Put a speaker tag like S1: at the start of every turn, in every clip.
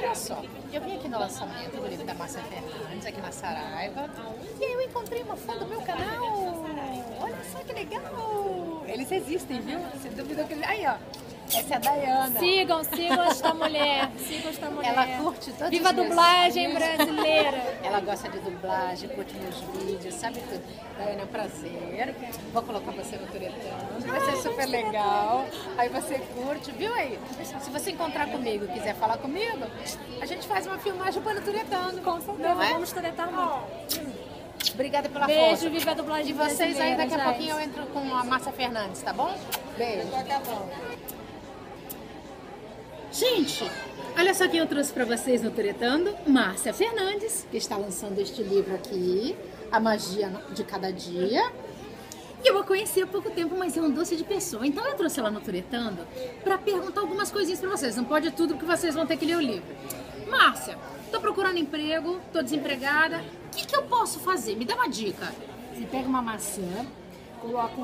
S1: olha só, eu vim aqui no lançamento do livro da Márcia Fernandes, aqui na Saraiva, e aí eu encontrei uma fã do meu canal. Olha só que legal! Eles existem, viu? Você duvidou que eles... Aí, ó. Essa é a Dayana.
S2: Sigam esta mulher. Sigam esta mulher.
S1: Ela curte todos
S2: Viva a
S1: os meus
S2: dublagem
S1: vídeos.
S2: brasileira.
S1: Ela gosta de dublagem, curte meus vídeos, sabe tudo. Dayana, é um prazer. Vou colocar você no Turetando. Vai ser super legal. Aí você curte, viu aí? Se você encontrar comigo e quiser falar comigo, a gente faz uma filmagem para o Turetando.
S2: Com certeza,
S1: Não é?
S2: vamos turetar muito.
S1: Obrigada pela
S2: Beijo,
S1: força.
S2: viva a dublagem
S1: E vocês aí, daqui a
S2: brasileira,
S1: pouquinho eu
S2: gente.
S1: entro com a Márcia Fernandes, tá bom? Beijo. Gente, olha só quem eu trouxe pra vocês no Turetando, Márcia Fernandes, que está lançando este livro aqui, A Magia de Cada Dia. E eu a conheci há pouco tempo, mas é um doce de pessoa. Então eu trouxe ela no Turetando pra perguntar algumas coisinhas pra vocês. Não pode tudo, porque vocês vão ter que ler o livro. Márcia, tô procurando emprego, tô desempregada. O que eu posso fazer? Me dá uma dica.
S3: Você pega uma maçã, coloca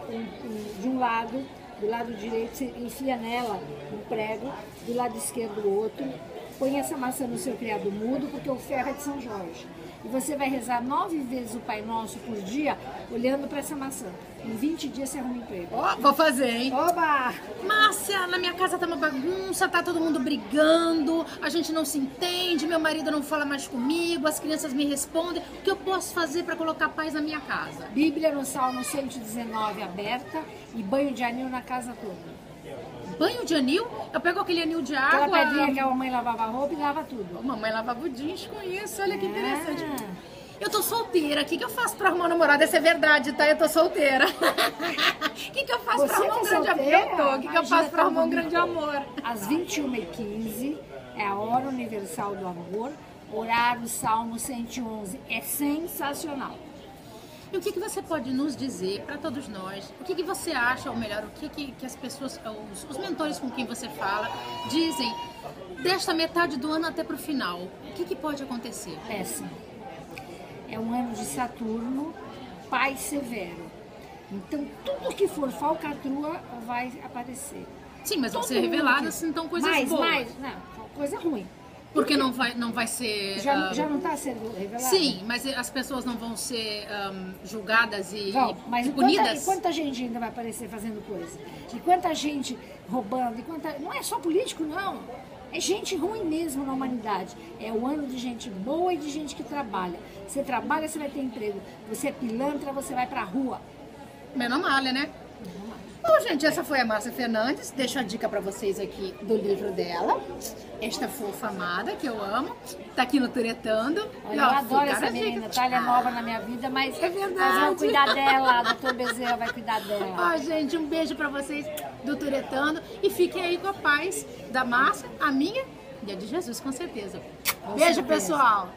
S3: de um lado, do lado direito, você enfia nela um prego, do lado esquerdo o outro, põe essa maçã no seu criado mudo, porque o ferro é de São Jorge. E você vai rezar 9 vezes o Pai Nosso por dia, olhando para essa maçã. Em 20 dias você arruma um emprego.
S1: Ó, vou fazer, hein?
S3: Oba!
S1: Márcia, na minha casa tá uma bagunça, tá todo mundo brigando, a gente não se entende, meu marido não fala mais comigo, as crianças me respondem. O que eu posso fazer para colocar paz na minha casa?
S3: Bíblia no Salmo 119 aberta e banho de anil na casa toda.
S1: Banho de anil? Eu pego aquele anil de água...
S3: Aquela pedrinha que a mamãe lavava a roupa e lava tudo.
S1: Mamãe lavava o jeans com isso, olha que interessante. Eu tô solteira, o que eu faço pra arrumar um namorado? Essa é verdade, tá? Eu tô solteira. O que eu faço pra
S3: Você
S1: arrumar um
S3: tá
S1: grande
S3: solteira?
S1: amor? O que eu faço pra arrumar um grande amor?
S3: Às 21h15 é a hora universal do amor, horário Salmo 111. É sensacional.
S1: E o que você pode nos dizer para todos nós? O que você acha, ou melhor, o que as pessoas, os mentores com quem você fala, dizem desta metade do ano até pro final? O que pode acontecer?
S3: Péssimo. É um ano de Saturno, pai severo. Então, tudo que for falcatrua vai aparecer.
S1: Sim, mas vão
S3: Todo
S1: ser
S3: mundo
S1: reveladas,
S3: que-
S1: então, coisas boas.
S3: Não, coisa ruim.
S1: Porque não vai ser...
S3: Já não está sendo revelado?
S1: Sim, mas as pessoas não vão ser julgadas e
S3: Mas e
S1: punidas?
S3: quanta gente ainda vai aparecer fazendo coisa? E quanta gente roubando? Não é só político, não. É gente ruim mesmo na humanidade. É o ano de gente boa e de gente que trabalha. Você trabalha, você vai ter emprego. Você é pilantra, você vai pra rua.
S1: Menos malha, né? Bom, gente, essa foi a Márcia Fernandes. Deixo a dica pra vocês aqui do livro dela. Esta fofa amada, que eu amo. Tá aqui no Turetando.
S3: Olha,
S1: E,
S3: eu
S1: ó,
S3: adoro
S1: fica
S3: essa
S1: a
S3: menina,
S1: dica.
S3: tá? Ela é nova na minha vida, mas
S1: É verdade.
S3: nós vamos cuidar dela. A doutor Bezerra vai cuidar dela.
S1: Ó, gente, um beijo pra vocês do Turetando. E fiquem aí com a paz da Márcia, a minha e a de Jesus, com certeza. Beijo,
S3: certeza.
S1: pessoal.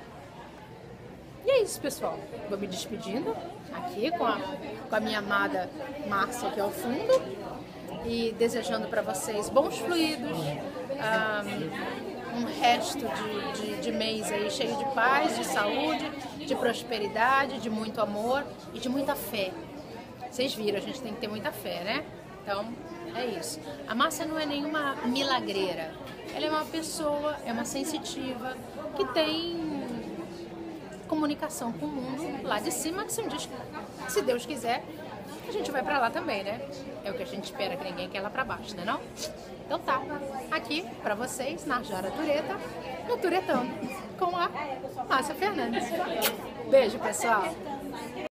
S1: E é isso, pessoal. Vou me despedindo aqui com a minha amada Márcia aqui ao fundo. E desejando para vocês bons fluidos, um resto de mês aí cheio de paz, de saúde, de prosperidade, de muito amor e de muita fé. Vocês viram, a gente tem que ter muita fé, né? Então, é isso. A Márcia não é nenhuma milagreira. Ela é uma pessoa, é uma sensitiva, que tem comunicação com o mundo lá de cima, que se Deus quiser, a gente vai pra lá também, né? É o que a gente espera, que ninguém quer lá pra baixo, né não? Então tá, aqui pra vocês, Narjara Tureta, no Turetando, com a Márcia Fernandes. Beijo, pessoal!